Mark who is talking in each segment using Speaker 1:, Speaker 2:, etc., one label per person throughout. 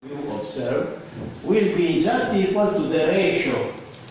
Speaker 1: you observe will be just equal to the ratio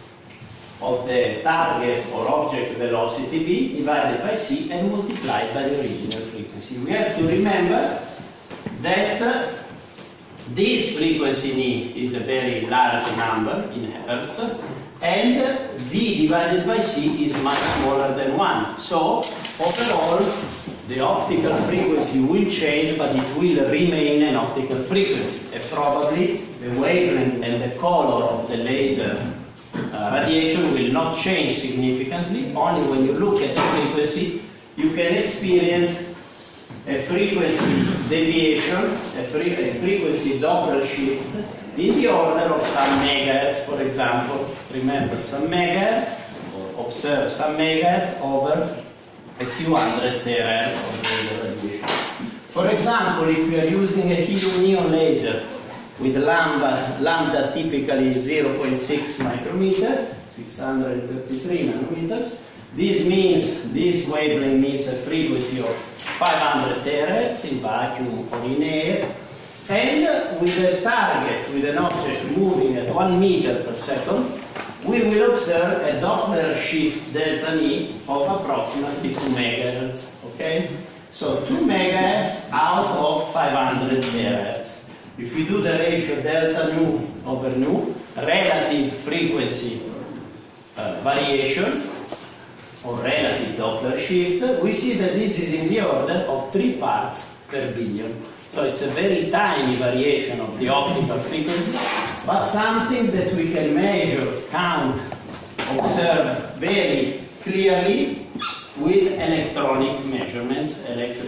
Speaker 1: of the target or object velocity v divided by c and multiplied by the original frequency. We have to remember that this frequency is a very large number in hertz, and v divided by c is much smaller than 1. So overall the optical frequency will change, but it will remain an optical frequency. And probably the wavelength and the color of the laser radiation will not change significantly. Only when you look at the frequency, you can experience a frequency deviation, a frequency Doppler shift in the order of some megahertz, for example. Remember, some megahertz, or observe some megahertz over a few hundred terahertz of laser radiation. For example, if you are using a helium neon laser with lambda typically 0.6 micrometer, 633 nanometers, this means, this wavelength means a frequency of 500 terahertz in vacuum or in air, and with a target, with an object moving at 1 meter per second, we will observe a Doppler shift delta E of approximately 2 megahertz. Okay? So 2 megahertz out of 500 terahertz. If we do the ratio delta nu over nu, relative frequency variation, or relative Doppler shift, we see that this is in the order of 3 parts per billion. So it's a very tiny variation of the optical frequency, but something that we can measure, count, observe very clearly with electronic measurements,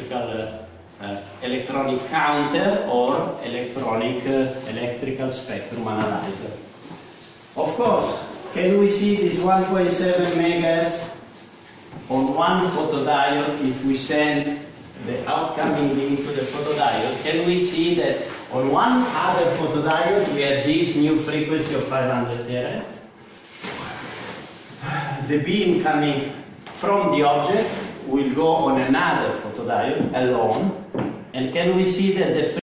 Speaker 1: electronic counter or electrical spectrum analyzer. Of course, can we see this 1.7 megahertz on one photodiode? If we send the outcoming link to the photodiode, can we see that on one other photodiode we have this new frequency of 500 terahertz? The beam coming from the object will go on another photodiode alone, and can we see that the